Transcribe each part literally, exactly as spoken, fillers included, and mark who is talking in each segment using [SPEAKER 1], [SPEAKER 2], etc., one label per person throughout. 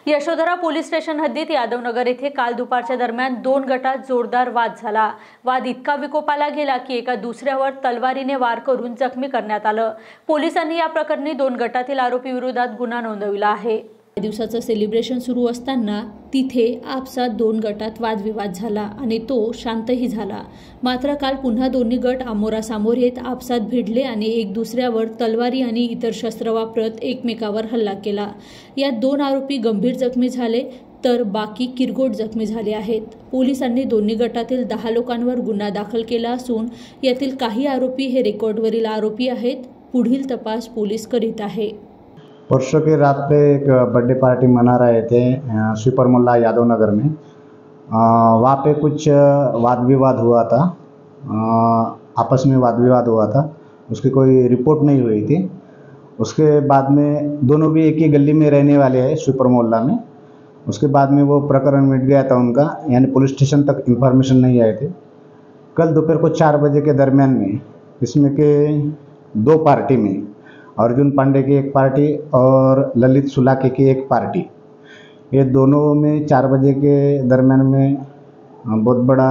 [SPEAKER 1] Yashodhara police station हद्दीत यादवनगर येथे काल दुपारच्या दरम्यान दोन गटात जोरदार वाद झाला। वाद इतका विकोपाला गेला की एका दुसऱ्यावर तलवारीने वार करून जखमी करण्यात आलं। पोलिसांनी या प्रकरणी दोन गटातील आरोपी विरोधात गुन्हा नोंदवला आहे। दिवसाचं सेलिब्रेशन सुरू असताना तिथे आपसात दोन गटात वादविवाद झाला आणि तो शांतही झाला। मात्र काल पुन्हा दोन्ही गट आमोरासामोर येत आपसात भिडले आणि एक दुसऱ्यावर तलवारी आणि इतर शस्त्र वापरत एकमेकावर हल्ला केला। यात दोन आरोपी गंभीर जखमी झाले तर बाकी किरकोळ जखमी झाले आहेत। पोलिसांनी दोन्ही गटातील दहा लोकांवर गुन्हा दाखल केला असून यातील काही आरोपी हे रेकॉर्डवरील आरोपी आहेत। पुढील तपास पोलीस करीत आहे।
[SPEAKER 2] परसों की रात पे एक बर्थडे पार्टी मना रहे थे सुपर मोहल्ला यादव नगर में। वहाँ पे कुछ वाद विवाद हुआ था, आ, आपस में वाद विवाद हुआ था। उसकी कोई रिपोर्ट नहीं हुई थी। उसके बाद में दोनों भी एक ही गली में रहने वाले हैं सुपर मोहल्ला में। उसके बाद में वो प्रकरण मिट गया था उनका, यानी पुलिस स्टेशन तक इंफॉर्मेशन नहीं आए थे। कल दोपहर को चार बजे के दरमियान में इसमें के दो पार्टी में अर्जुन पांडे की एक पार्टी और ललित सुलाके की एक पार्टी, ये दोनों में चार बजे के दरमियान में बहुत बड़ा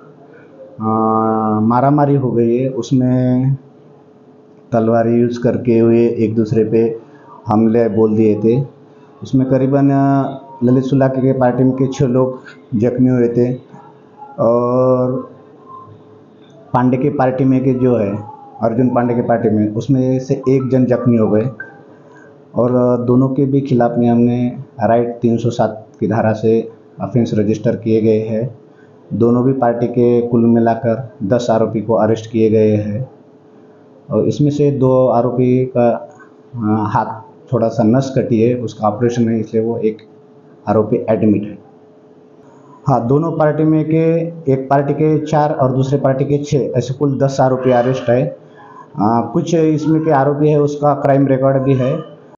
[SPEAKER 2] मारामारी हो गई है। उसमें तलवारी यूज़ करके हुए एक दूसरे पे हमले बोल दिए थे। उसमें करीबन ललित सुलाके के पार्टी में के छः लोग जख्मी हुए थे और पांडे की पार्टी में के जो है अर्जुन पांडे की पार्टी में उसमें से एक जन जख्मी हो गए। और दोनों के भी खिलाफ में हमने राइट तीन सौ सात की धारा से ऑफेंस रजिस्टर किए गए हैं। दोनों भी पार्टी के कुल मिलाकर दस आरोपी को अरेस्ट किए गए हैं और इसमें से दो आरोपी का हाथ थोड़ा सा नस कटी है, उसका ऑपरेशन है, इसलिए वो एक आरोपी एडमिट है। हाँ, दोनों पार्टी में के एक पार्टी के चार और दूसरे पार्टी के छः, ऐसे कुल दस आरोपी अरेस्ट है। आ, कुछ इसमें के आरोपी है उसका क्राइम रिकॉर्ड भी है।